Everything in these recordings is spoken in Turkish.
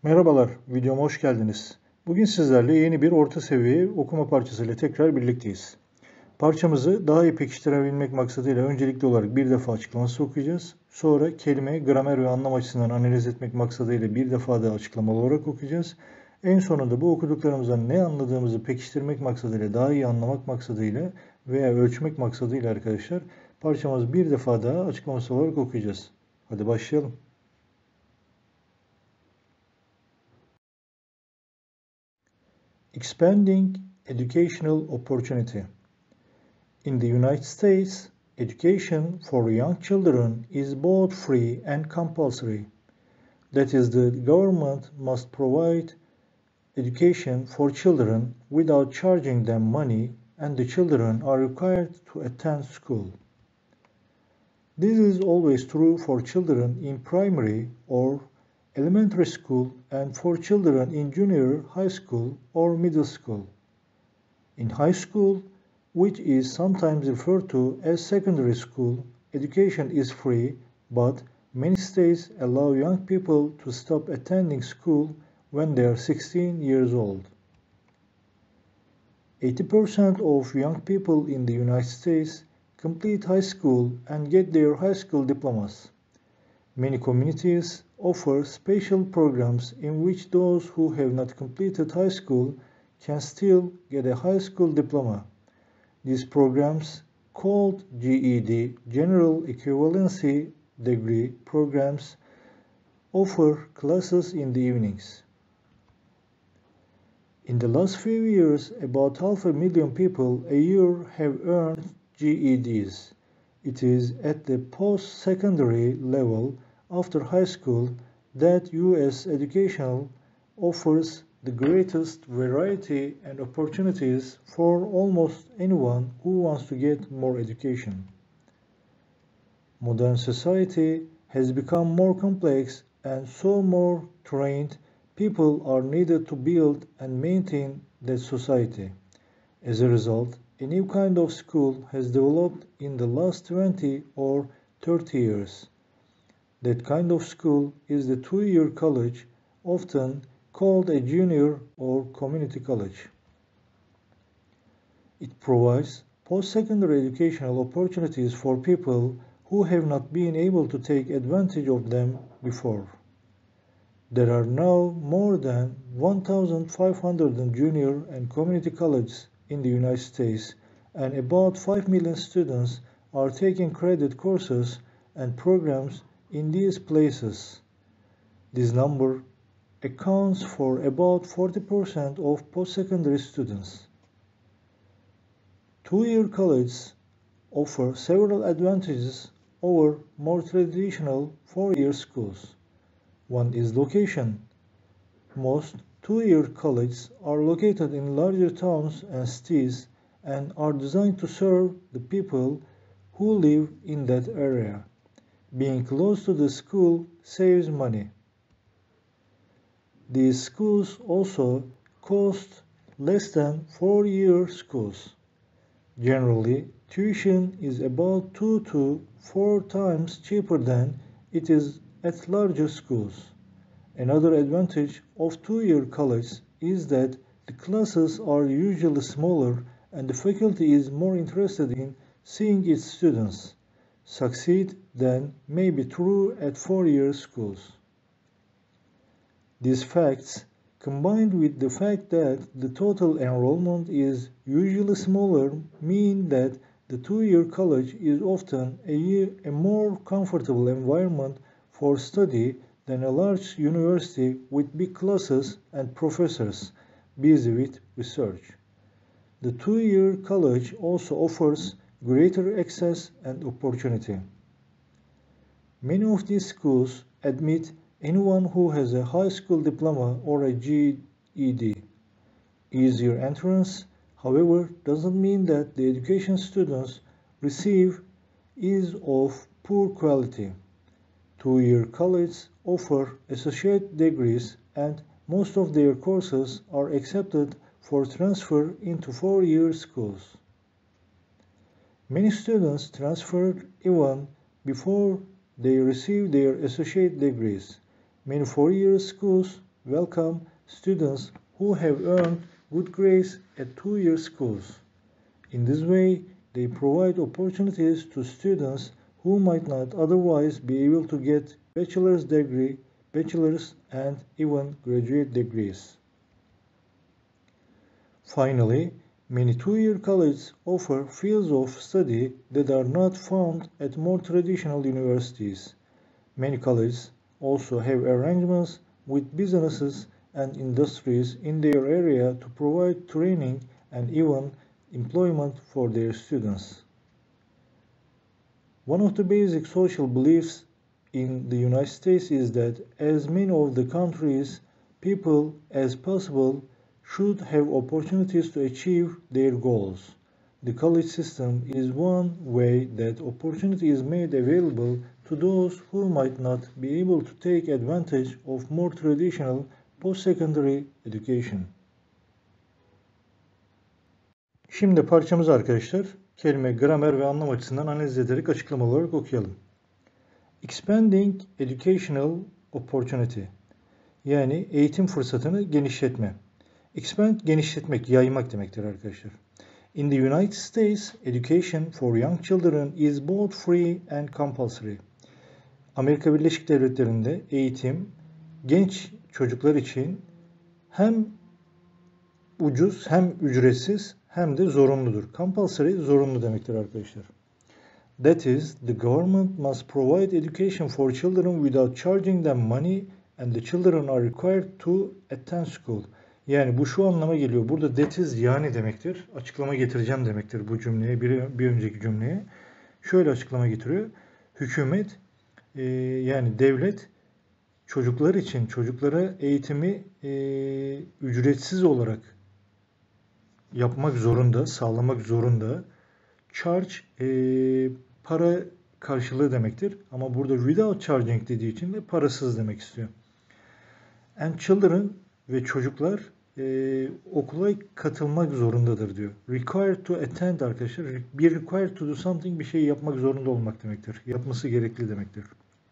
Merhabalar, videoma hoş geldiniz. Bugün sizlerle yeni bir orta seviye okuma parçasıyla tekrar birlikteyiz. Parçamızı daha iyi pekiştirebilmek maksadıyla öncelikli olarak bir defa açıklaması okuyacağız. Sonra kelime, gramer ve anlam açısından analiz etmek maksadıyla bir defa da açıklamalı olarak okuyacağız. En sonunda bu okuduklarımızdan ne anladığımızı pekiştirmek maksadıyla, daha iyi anlamak maksadıyla veya ölçmek maksadıyla arkadaşlar parçamızı bir defa daha açıklaması olarak okuyacağız. Hadi başlayalım. Expanding educational opportunity. In the United States, education for young children is both free and compulsory. That is, the government must provide education for children without charging them money, and the children are required to attend school. This is always true for children in primary or elementary school and for children in junior high school or middle school. In high school, which is sometimes referred to as secondary school, education is free, but many states allow young people to stop attending school when they are 16 years old. 80% of young people in the United States complete high school and get their high school diplomas. Many communities offer special programs in which those who have not completed high school can still get a high school diploma. These programs, called GED, General Equivalency Degree programs, offer classes in the evenings. In the last few years, about 500,000 people a year have earned GEDs. It is at the post-secondary level after high school that U.S. education offers the greatest variety and opportunities for almost anyone who wants to get more education. Modern society has become more complex, and so more trained people are needed to build and maintain that society. As a result, a new kind of school has developed in the last 20 or 30 years. That kind of school is the two-year college, often called a junior or community college. It provides post-secondary educational opportunities for people who have not been able to take advantage of them before. There are now more than 1,500 junior and community colleges in the United States, and about 5 million students are taking credit courses and programs in these places. This number accounts for about 40% of post-secondary students. Two-year colleges offer several advantages over more traditional four-year schools. One is location. Most two-year colleges are located in larger towns and cities and are designed to serve the people who live in that area. Being close to the school saves money. These schools also cost less than four-year schools. Generally, tuition is about 2 to 4 times cheaper than it is at larger schools. Another advantage of two-year college is that the classes are usually smaller and the faculty is more interested in seeing its students succeed than may be true at four-year schools. These facts, combined with the fact that the total enrollment is usually smaller, mean that the two-year college is often a more comfortable environment for study than a large university with big classes and professors busy with research. The two-year college also offers greater access and opportunity. Many of these schools admit anyone who has a high school diploma or a GED. Easier entrance, however, doesn't mean that the education students receive is of poor quality. Two-year colleges offer associate degrees and most of their courses are accepted for transfer into four-year schools. Many students transferred even before they receive their associate degrees. Many four-year schools welcome students who have earned good grades at two-year schools. In this way, they provide opportunities to students who might not otherwise be able to get bachelor's and even graduate degrees. Finally, many two-year colleges offer fields of study that are not found at more traditional universities. Many colleges also have arrangements with businesses and industries in their area to provide training and even employment for their students. One of the basic social beliefs in the United States is that as many of the country's people as possible should have opportunities to achieve their goals. The college system is one way that opportunity is made available to those who might not be able to take advantage of more traditional post-secondary education. Şimdi parçamızı arkadaşlar kelime, gramer ve anlam açısından analiz ederek açıklama olarak okuyalım. Expanding educational opportunity, yani eğitim fırsatını genişletme. Expand, genişletmek, yaymak demektir arkadaşlar. In the United States, education for young children is both free and compulsory. Amerika Birleşik Devletleri'nde eğitim genç çocuklar için hem ucuz hem ücretsiz hem de zorunludur. Compulsory, zorunlu demektir arkadaşlar. That is, the government must provide education for children without charging them money and the children are required to attend school. Yani bu şu anlama geliyor. Burada that is yani demektir. Açıklama getireceğim demektir bu cümleye, bir önceki cümleye. Şöyle açıklama getiriyor. Hükümet yani devlet çocuklar için, çocuklara eğitimi ücretsiz olarak yapmak zorunda, sağlamak zorunda. Charge para karşılığı demektir. Ama burada without charging dediği için de parasız demek istiyor. And children ve çocuklar okula katılmak zorundadır diyor. Required to attend arkadaşlar. Be required to do something, bir şey yapmak zorunda olmak demektir. Yapması gerekli demektir.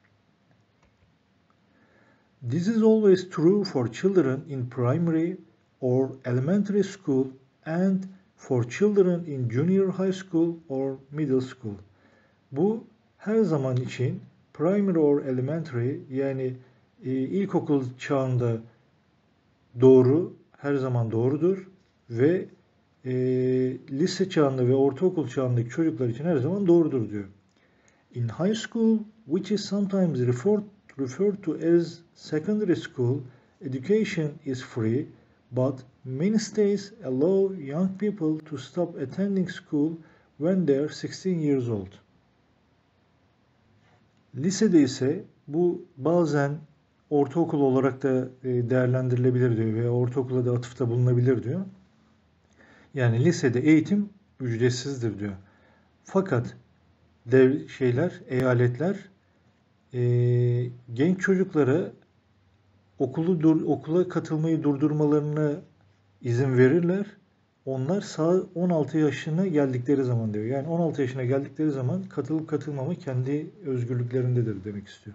This is always true for children in primary or elementary school and for children in junior high school or middle school. Bu her zaman için primary or elementary, yani ilkokul çağında doğru, her zaman doğrudur ve lise çağında ve ortaokul çağındaki çocuklar için her zaman doğrudur diyor. In high school, which is sometimes referred to as secondary school, education is free, but many states allow young people to stop attending school when they are 16 years old. Lisede ise bu bazen ortaokul olarak da değerlendirilebilir diyor veya ortaokula da atıfta bulunabilir diyor. Yani lisede eğitim ücretsizdir diyor. Fakat eyaletler genç çocuklara okula katılmayı durdurmalarına izin verirler. Onlar 16 yaşına geldikleri zaman diyor. Yani 16 yaşına geldikleri zaman katılıp katılmama kendi özgürlüklerindedir demek istiyor.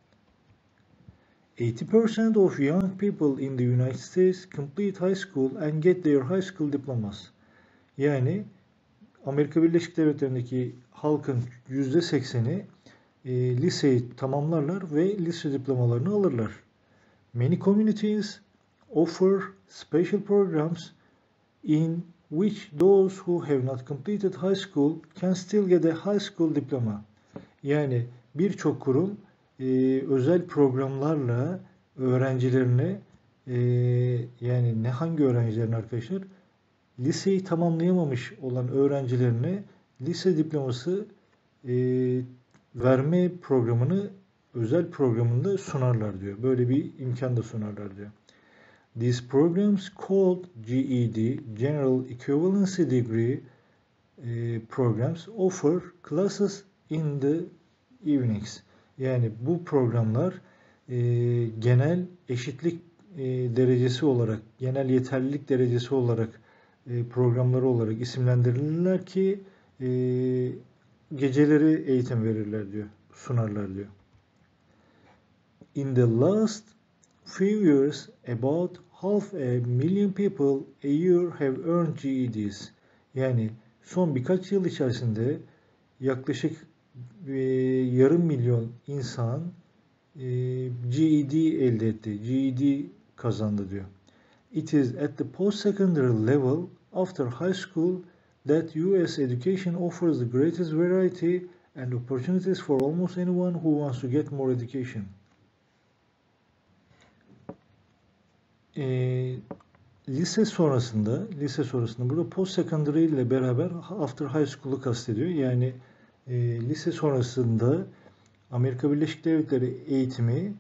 80% of young people in the United States complete high school and get their high school diplomas. Yani Amerika Birleşik Devletleri'ndeki halkın %80'i liseyi tamamlarlar ve lise diplomalarını alırlar. Many communities offer special programs in which those who have not completed high school can still get a high school diploma. Yani birçok kurum özel programlarla öğrencilerine yani hangi öğrencilerin arkadaşlar? Liseyi tamamlayamamış olan öğrencilerine lise diploması verme programını, özel programında sunarlar diyor. Böyle bir imkan da sunarlar diyor. These programs called GED, General Equivalency Degree programs offer classes in the evenings. Yani bu programlar genel eşitlik derecesi olarak, genel yeterlilik derecesi olarak programları olarak isimlendirilirler ki geceleri eğitim verirler diyor, sunarlar diyor. In the last few years, about 500,000 people a year have earned GEDs. Yani son birkaç yıl içerisinde yaklaşık yarım milyon insan GED elde etti. GED kazandı diyor. It is at the post-secondary level after high school that US education offers the greatest variety and opportunities for almost anyone who wants to get more education. Lise sonrasında burada post-secondary ile beraber after high school'u kastediyor. Yani lise sonrasında Amerika Birleşik Devletleri eğitimi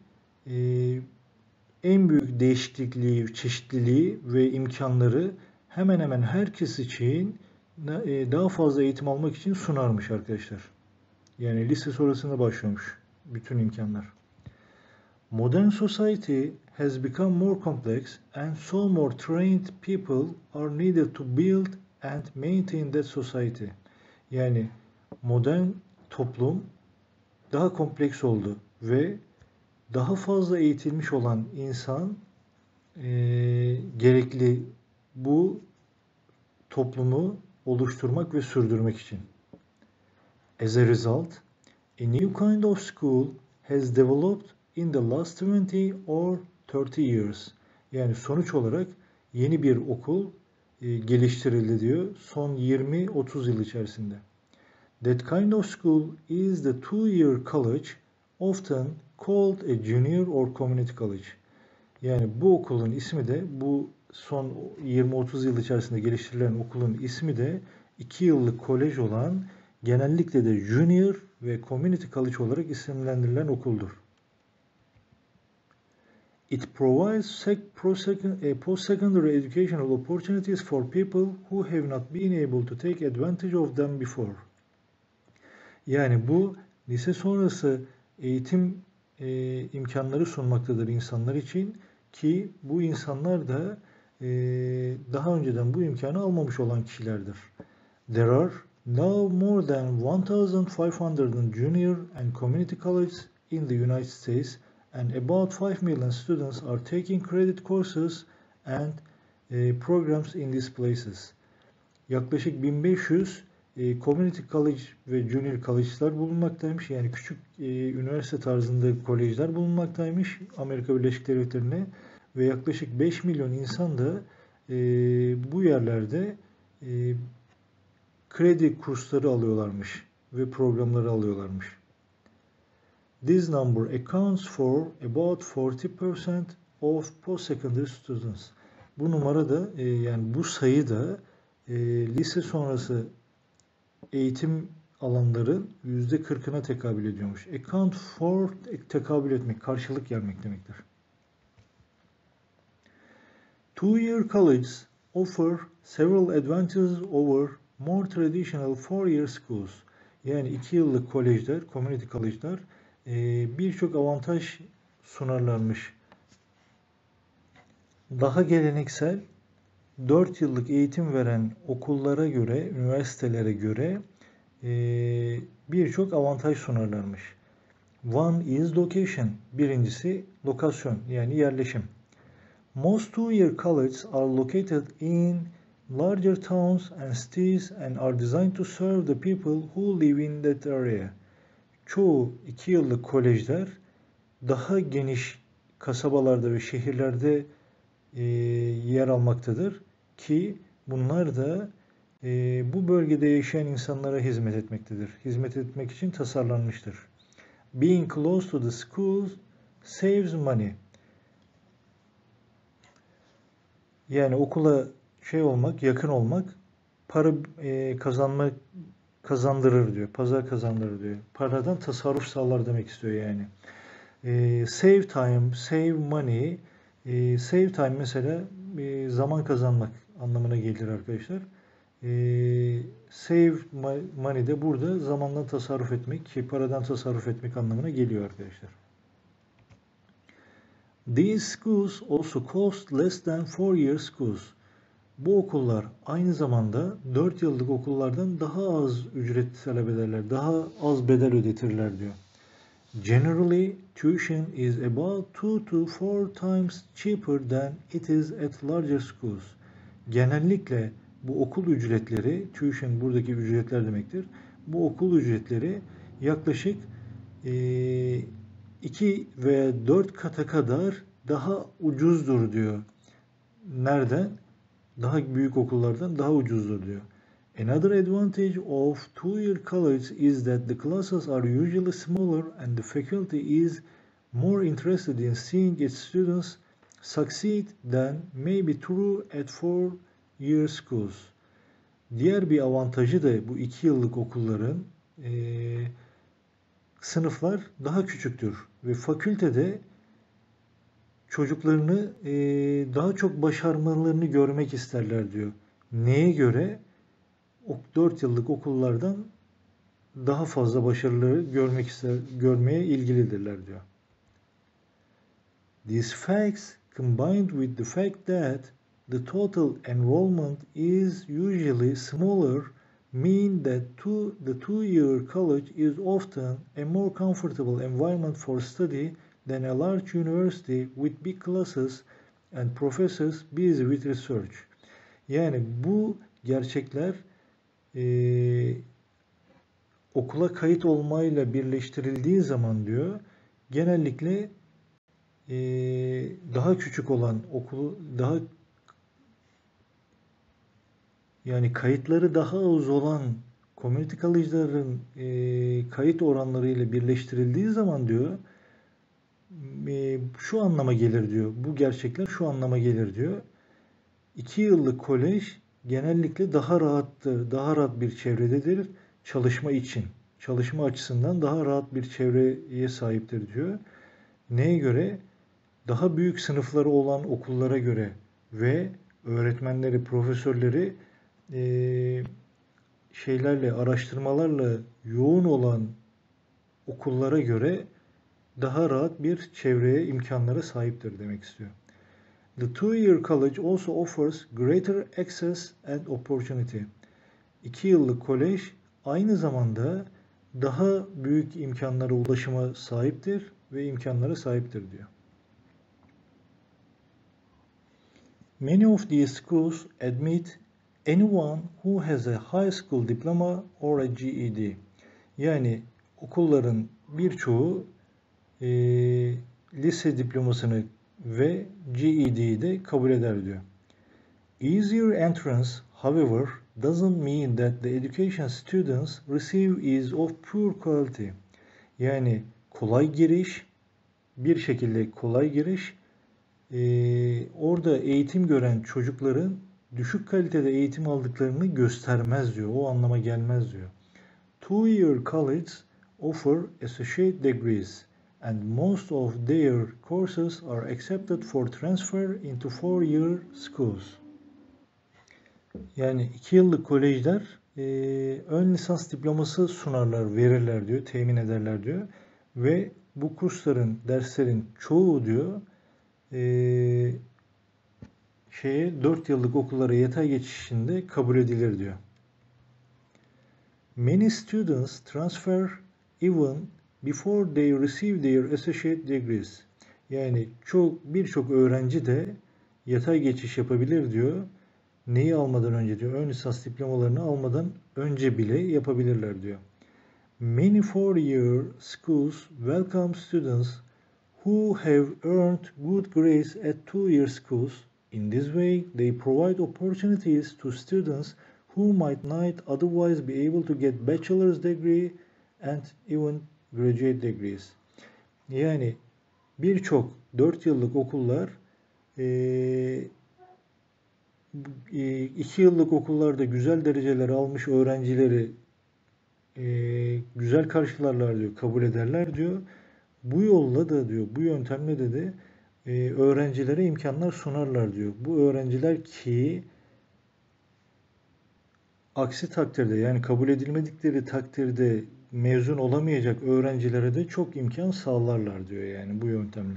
en büyük değişikliği, çeşitliliği ve imkanları hemen hemen herkes için daha fazla eğitim almak için sunarmış arkadaşlar. Yani lise sonrasında başlıyormuş bütün imkanlar. Modern society has become more complex and so more trained people are needed to build and maintain that society. Yani modern toplum daha kompleks oldu ve daha fazla eğitilmiş olan insan gerekli bu toplumu oluşturmak ve sürdürmek için. As a result, a new kind of school has developed in the last 20 or 30 years. Yani sonuç olarak yeni bir okul geliştirildi diyor son 20-30 yıl içerisinde. That kind of school is the two-year college, often called a junior or community college. Yani bu okulun ismi de, bu son 20-30 yıl içerisinde geliştirilen okulun ismi de 2 yıllık kolej olan, genellikle de junior ve community college olarak isimlendirilen okuldur. It provides post-secondary educational opportunities for people who have not been able to take advantage of them before. Yani bu lise sonrası eğitim imkanları sunmaktadır insanlar için ki bu insanlar da daha önceden bu imkanı almamış olan kişilerdir. There are now more than 1,500 junior and community colleges in the United States and about 5 million students are taking credit courses and programs in these places. Yaklaşık 1500 community college ve junior college'lar bulunmaktaymış. Yani küçük üniversite tarzında kolejler bulunmaktaymış Amerika Birleşik Devletleri'ne ve yaklaşık 5 milyon insan da bu yerlerde kredi kursları alıyorlarmış ve programları alıyorlarmış. This number accounts for about 40% of post-secondary students. Bu numara da yani bu sayı da lise sonrası eğitim alanların %40'ına tekabül ediyormuş. Account for, tekabül etmek, karşılık gelmek demektir. Two-year colleges offer several advantages over more traditional four-year schools. Yani 2 yıllık kolejler, community college'lar birçok avantaj sunarlarmış. Daha geleneksel 4 yıllık eğitim veren okullara göre, üniversitelere göre birçok avantaj sunarlarmış. One is location. Birincisi lokasyon, yani yerleşim. Most two-year colleges are located in larger towns and cities and are designed to serve the people who live in that area. Çoğu 2 yıllık kolejler daha geniş kasabalarda ve şehirlerde yer almaktadır ki bunlar da bu bölgede yaşayan insanlara hizmet etmektedir. Hizmet etmek için tasarlanmıştır. Being close to the schools saves money. Yani okula yakın olmak para kazandırır diyor. Pazar kazandırır diyor. Paradan tasarruf sağlar demek istiyor yani. Save time, save money. Save time mesela zaman kazanmak anlamına gelir arkadaşlar. Save money de burada zamandan tasarruf etmek, paradan tasarruf etmek anlamına geliyor arkadaşlar. These schools also cost less than 4-year schools. Bu okullar aynı zamanda 4 yıllık okullardan daha az ücret talep ederler, daha az bedel ödetirler diyor. Generally, tuition is about 2 to 4 times cheaper than it is at larger schools. Genellikle bu okul ücretleri, tuition buradaki ücretler demektir. Bu okul ücretleri yaklaşık 2 veya 4 kata kadar daha ucuzdur diyor. Nereden? Daha büyük okullardan daha ucuzdur diyor. Another advantage of two-year college is that the classes are usually smaller and the faculty is more interested in seeing its students succeed than may be true at four-year schools. Diğer bir avantajı da bu 2 yıllık okulların sınıflar daha küçüktür ve fakültede çocuklarını daha çok başarmalarını görmek isterler diyor. Neye göre? 4 yıllık okullardan daha fazla başarıları görmeye ilgilidirler diyor. These facts combined with the fact that the total enrollment is usually smaller mean that the two-year college is often a more comfortable environment for study than a large university with big classes and professors busy with research. Yani bu gerçekler okula kayıt olmayla birleştirildiği zaman diyor, genellikle daha küçük olan okulu yani kayıtları daha az olan community college'ların kayıt oranlarıyla birleştirildiği zaman diyor şu anlama gelir diyor. Bu gerçekler şu anlama gelir diyor. 2 yıllık kolej genellikle daha rahattır, daha rahat bir çevrededir çalışma için. Çalışma açısından daha rahat bir çevreye sahiptir diyor. Neye göre? Daha büyük sınıfları olan okullara göre ve öğretmenleri, profesörleri araştırmalarla yoğun olan okullara göre daha rahat bir çevreye, imkanlara sahiptir demek istiyor. The two-year college also offers greater access and opportunity. 2 yıllık kolej aynı zamanda daha büyük imkanlara ulaşıma sahiptir ve imkanlara sahiptir diyor. Many of these schools admit anyone who has a high school diploma or a GED. Yani okulların birçoğu lise diplomasını ve GED'yi de kabul eder diyor. Easier entrance, however, doesn't mean that the education students receive is of poor quality. Yani kolay giriş, bir şekilde kolay giriş, orada eğitim gören çocukların düşük kalitede eğitim aldıklarını göstermez diyor. O anlama gelmez diyor. Two-year colleges offer associate degrees and most of their courses are accepted for transfer into four-year schools. Yani 2 yıllık kolejler ön lisans diploması sunarlar, verirler diyor, temin ederler diyor. Ve bu kursların, derslerin çoğu diyor 4 yıllık okullara yatay geçişinde kabul edilir diyor. Many students transfer even before they receive their associate degrees. Yani birçok öğrenci de yatay geçiş yapabilir diyor. Neyi almadan önce diyor? Ön lisans diplomalarını almadan önce bile yapabilirler diyor. Many four-year schools welcome students who have earned good grades at two-year schools. In this way, they provide opportunities to students who might not otherwise be able to get bachelor's degree and even graduate degrees. Yani birçok 4 yıllık okullar 2 yıllık okullarda güzel dereceler almış öğrencileri güzel karşılarlar diyor, kabul ederler diyor. Bu yolla da diyor, bu yöntemle de öğrencilere imkanlar sunarlar diyor. Bu öğrenciler ki aksi takdirde, yani kabul edilmedikleri takdirde mezun olamayacak öğrencilere de çok imkan sağlarlar diyor yani bu yöntemle.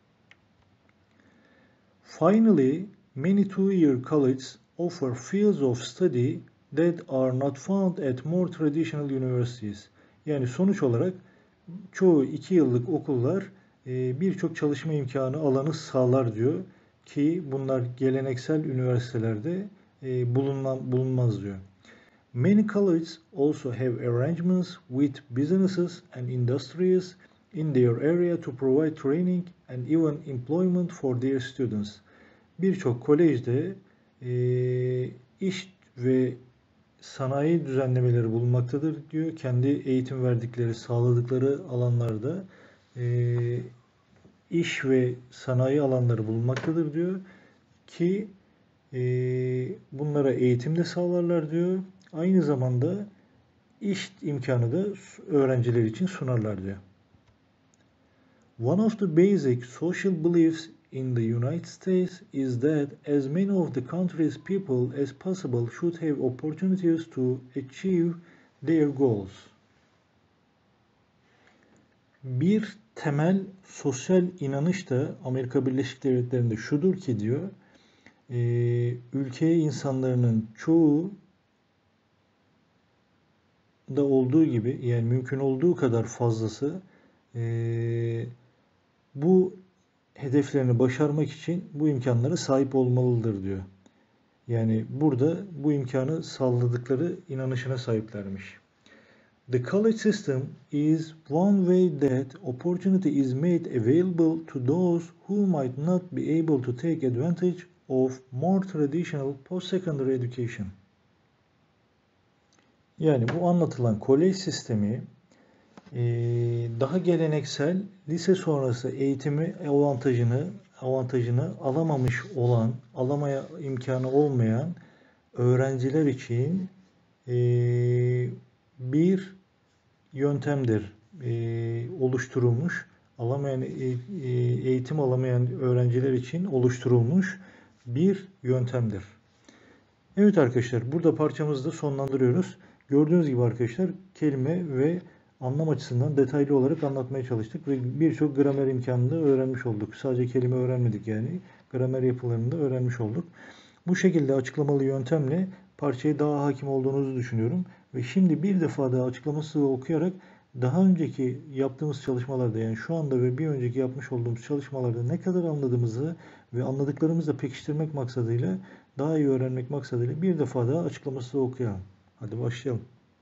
Finally, many two-year colleges offer fields of study that are not found at more traditional universities. Yani sonuç olarak çoğu 2 yıllık okullar birçok çalışma imkanı alanı sağlar diyor ki bunlar geleneksel üniversitelerde bulunmaz diyor. Many colleges also have arrangements with businesses and industries in their area to provide training and even employment for their students. Birçok kolejde iş ve sanayi düzenlemeleri bulunmaktadır diyor. Kendi eğitim verdikleri, sağladıkları alanlarda iş ve sanayi alanları bulunmaktadır diyor ki bunlara eğitim de sağlarlar diyor. Aynı zamanda iş imkanı da öğrenciler için sunarlar diyor. One of the basic social beliefs in the United States is that as many of the country's people as possible should have opportunities to achieve their goals. Bir temel sosyal inanış da Amerika Birleşik Devletleri'nde şudur ki diyor, ülke insanlarının çoğu da olduğu gibi, yani mümkün olduğu kadar fazlası bu hedeflerini başarmak için bu imkanlara sahip olmalıdır diyor. Yani burada bu imkanı sağladıkları inanışına sahiplermiş. The college system is one way that opportunity is made available to those who might not be able to take advantage of more traditional post-secondary education. Yani bu anlatılan kolej sistemi daha geleneksel lise sonrası eğitimi avantajını alamamış olan, alamaya imkanı olmayan öğrenciler için bir yöntemdir oluşturulmuş. Eğitim alamayan öğrenciler için oluşturulmuş bir yöntemdir. Evet arkadaşlar, burada parçamızı da sonlandırıyoruz. Gördüğünüz gibi arkadaşlar kelime ve anlam açısından detaylı olarak anlatmaya çalıştık ve birçok gramer imkanını da öğrenmiş olduk. Sadece kelime öğrenmedik yani. Gramer yapılarını da öğrenmiş olduk. Bu şekilde açıklamalı yöntemle parçaya daha hakim olduğunuzu düşünüyorum. Ve şimdi bir defa daha açıklaması okuyarak daha önceki yaptığımız çalışmalarda, yani şu anda ve bir önceki yapmış olduğumuz çalışmalarda ne kadar anladığımızı ve anladıklarımızı pekiştirmek maksadıyla, daha iyi öğrenmek maksadıyla bir defa daha açıklaması okuyalım. Hadi başlayalım.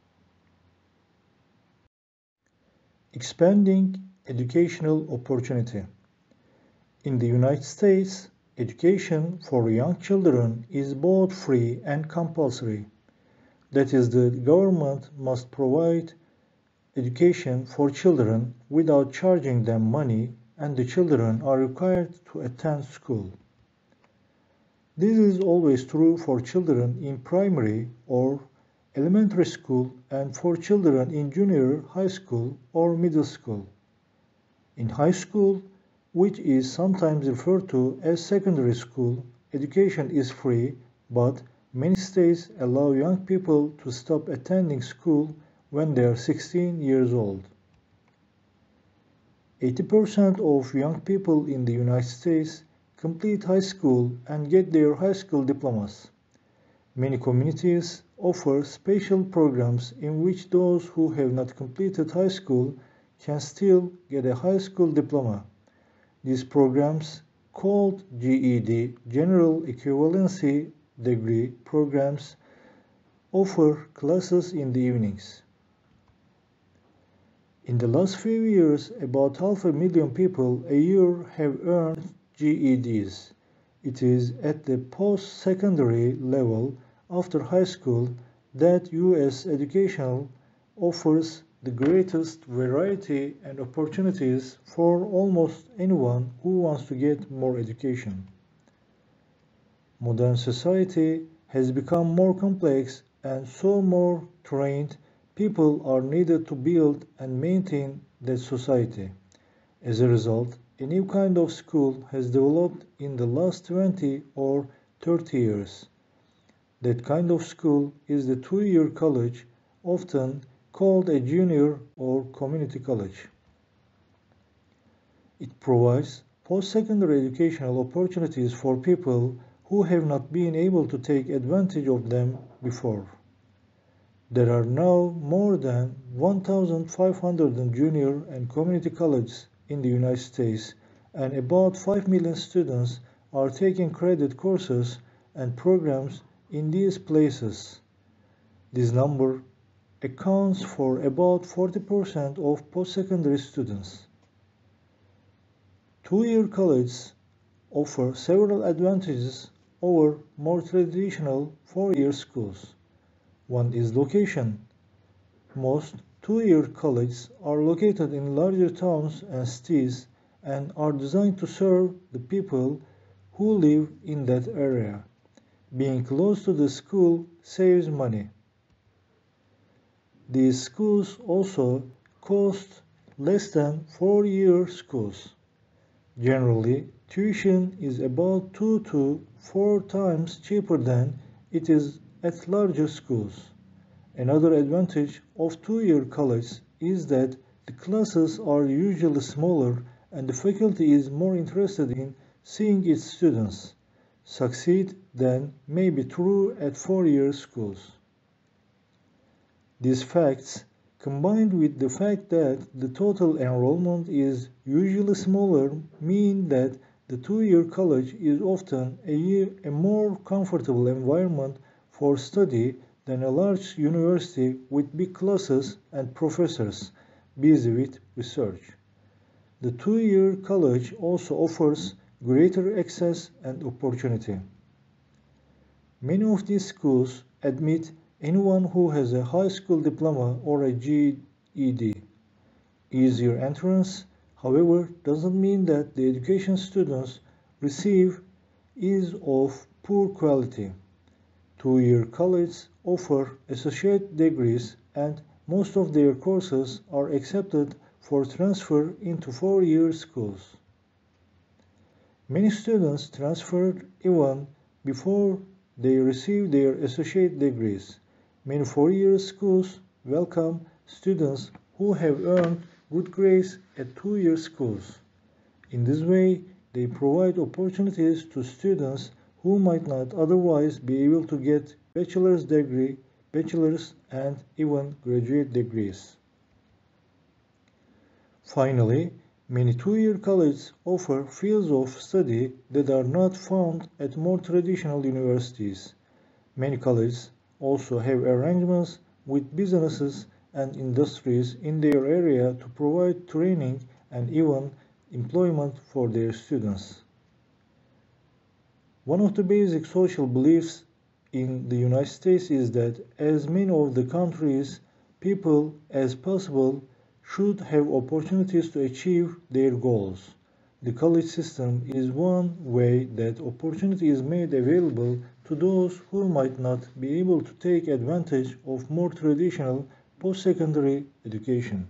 Expanding educational opportunity. In the United States, education for young children is both free and compulsory. That is, the government must provide education for children without charging them money, and the children are required to attend school. This is always true for children in primary or elementary school and for children in junior high school or middle school. In high school, which is sometimes referred to as secondary school, education is free, but many states allow young people to stop attending school when they are 16 years old. 80% of young people in the United States complete high school and get their high school diplomas. Many communities offer special programs in which those who have not completed high school can still get a high school diploma. These programs, called GED, General Equivalency Degree programs, offer classes in the evenings. In the last few years, about 500,000 people a year have earned GEDs. It is at the post-secondary level after high school that U.S. education offers the greatest variety and opportunities for almost anyone who wants to get more education. Modern society has become more complex, and so more trained people are needed to build and maintain that society. As a result, a new kind of school has developed in the last 20 or 30 years. That kind of school is the two-year college, often called a junior or community college. It provides post-secondary educational opportunities for people who have not been able to take advantage of them before. There are now more than 1,500 junior and community colleges in the United States, and about 5 million students are taking credit courses and programs in these places. This number accounts for about 40% of post-secondary students. Two-year colleges offer several advantages over more traditional four-year schools. One is location. Most two-year colleges are located in larger towns and cities and are designed to serve the people who live in that area. Being close to the school saves money. These schools also cost less than four-year schools. Generally, tuition is about 2 to 4 times cheaper than it is at larger schools. Another advantage of two-year college is that the classes are usually smaller and the faculty is more interested in seeing its students succeed than may be true at four-year schools. These facts, combined with the fact that the total enrollment is usually smaller, mean that the two-year college is often a more comfortable environment for study than a large university with big classes and professors busy with research. The two-year college also offers greater access and opportunity. Many of these schools admit anyone who has a high school diploma or a GED. Easier entrance, however, doesn't mean that the education students receive is of poor quality. Two-year colleges offer associate degrees and most of their courses are accepted for transfer into four-year schools. Many students transferred even before they receive their associate degrees. Many four-year schools welcome students who have earned good grades at two-year schools. In this way, they provide opportunities to students who might not otherwise be able to get bachelor's degree, bachelor's, and even graduate degrees. Finally, many two-year colleges offer fields of study that are not found at more traditional universities. Many colleges also have arrangements with businesses and industries in their area to provide training and even employment for their students. One of the basic social beliefs in the United States is that as many of the country's people as possible should have opportunities to achieve their goals. The college system is one way that opportunity is made available to those who might not be able to take advantage of more traditional post-secondary education.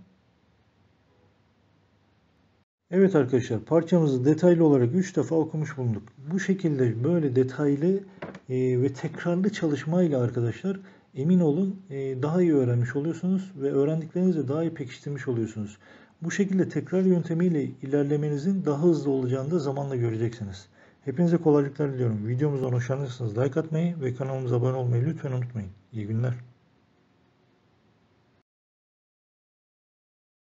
Evet arkadaşlar, parçamızı detaylı olarak 3 defa okumuş bulunduk. Bu şekilde böyle detaylı ve tekrarlı çalışmayla arkadaşlar emin olun daha iyi öğrenmiş oluyorsunuz ve öğrendiklerinizi daha iyi pekiştirmiş oluyorsunuz. Bu şekilde tekrar yöntemiyle ilerlemenizin daha hızlı olacağını da zamanla göreceksiniz. Hepinize kolaylıklar diliyorum. Videomuzdan hoşlanırsanız like atmayı ve kanalımıza abone olmayı lütfen unutmayın. İyi günler.